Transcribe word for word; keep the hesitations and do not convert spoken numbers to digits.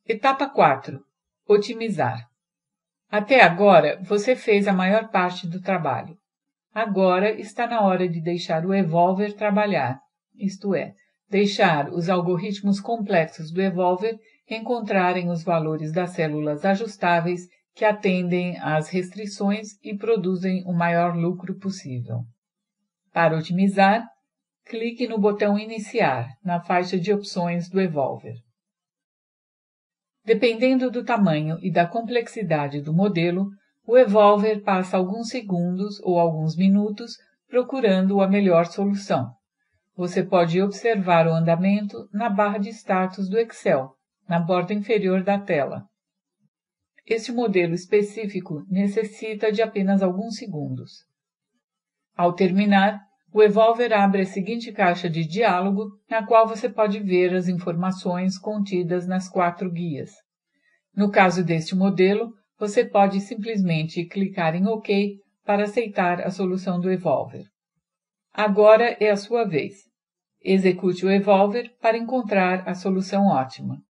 Etapa quatro. Otimizar. Até agora, você fez a maior parte do trabalho. Agora está na hora de deixar o Evolver trabalhar, isto é, deixar os algoritmos complexos do Evolver encontrarem os valores das células ajustáveis que atendem às restrições e produzem o maior lucro possível. Para otimizar, clique no botão Iniciar, na faixa de opções do Evolver. Dependendo do tamanho e da complexidade do modelo, o Evolver passa alguns segundos ou alguns minutos procurando a melhor solução. Você pode observar o andamento na barra de status do Excel, na borda inferior da tela. Este modelo específico necessita de apenas alguns segundos. Ao terminar, o Evolver abre a seguinte caixa de diálogo, na qual você pode ver as informações contidas nas quatro guias. No caso deste modelo, você pode simplesmente clicar em OK para aceitar a solução do Evolver. Agora é a sua vez. Execute o Evolver para encontrar a solução ótima.